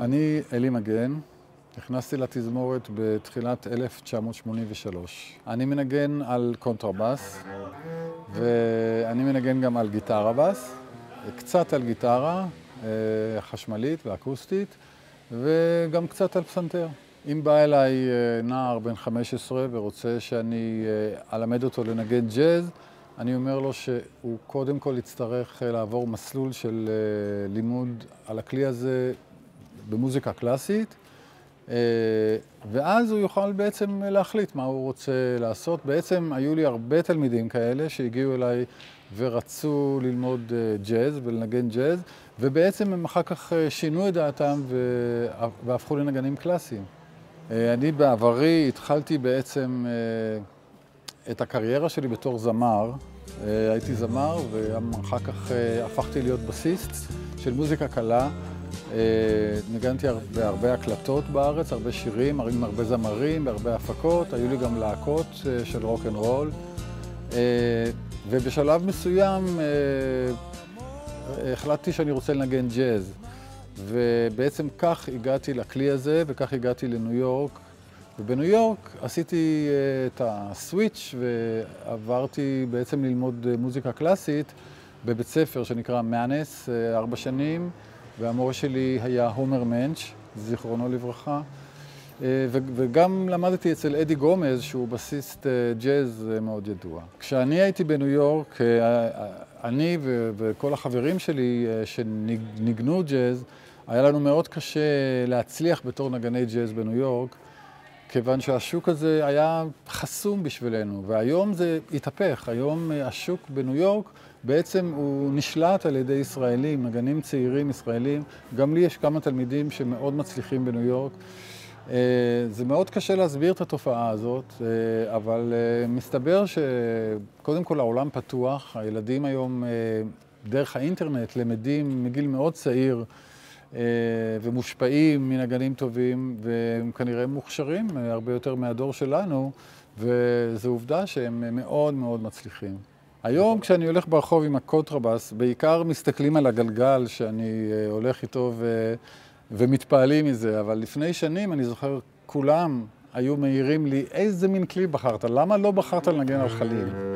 אני אלי מגן, נכנסתי לתזמורת בתחילת 1983. אני מנגן על קונטרבאס, ואני מנגן גם על גיטרה בס, קצת על גיטרה חשמלית ואקוסטית, וגם קצת על פסנתר. אם בא אליי נער בן 15 ורוצה שאני אלמד אותו לנגן ג'אז, אני אומר לו שהוא קודם כל יצטרך לעבור מסלול של לימוד על הכלי הזה במוזיקה קלאסית, ואז הוא יוכל בעצם להחליט מה הוא רוצה לעשות. בעצם היו לי הרבה תלמידים כאלה שהגיעו אליי ורצו ללמוד ג'אז ולנגן ג'אז, ובעצם הם אחר כך שינו את דעתם והפכו לנגנים קלאסיים. אני בעברי התחלתי בעצם את הקריירה שלי בתור זמר. הייתי זמר ואחר כך הפכתי להיות בסיסט של מוזיקה קלה. ניגנתי בהרבה הקלטות בארץ, הרבה שירים, עם הרבה זמרים, בהרבה הפקות. היו לי גם להקות של רוק אנד רול. ובשלב מסוים החלטתי שאני רוצה לנגן ג'אז. ובעצם כך הגעתי לכלי הזה וכך הגעתי לניו יורק. ובניו יורק עשיתי את הסוויץ' ועברתי בעצם ללמוד מוזיקה קלאסית בבית ספר שנקרא מאנס, 4 שנים, והמורה שלי היה הומר מנץ', זיכרונו לברכה. וגם למדתי אצל אדי גומז, שהוא בסיסט ג'אז מאוד ידוע. כשאני הייתי בניו יורק, אני וכל החברים שלי שניגנו ג'אז, היה לנו מאוד קשה להצליח בתור נגני ג'אז בניו יורק, כיוון שהשוק הזה היה חסום בשבילנו, והיום זה התהפך. היום השוק בניו יורק בעצם הוא נשלט על ידי ישראלים, נגנים צעירים ישראלים. גם לי יש כמה תלמידים שמאוד מצליחים בניו יורק. זה מאוד קשה להסביר את התופעה הזאת, אבל מסתבר שקודם כל העולם פתוח. הילדים היום דרך האינטרנט למדים מגיל מאוד צעיר ומושפעים מנגנים טובים, והם כנראה מוכשרים הרבה יותר מהדור שלנו, וזו עובדה שהם מאוד מאוד מצליחים. היום כשאני הולך ברחוב עם הקונטרבאס, בעיקר מסתכלים על הגלגל שאני הולך איתו ומתפעלים מזה, אבל לפני שנים אני זוכר כולם היו מעירים לי, איזה מין כלי בחרת? למה לא בחרת לנגן על חליל?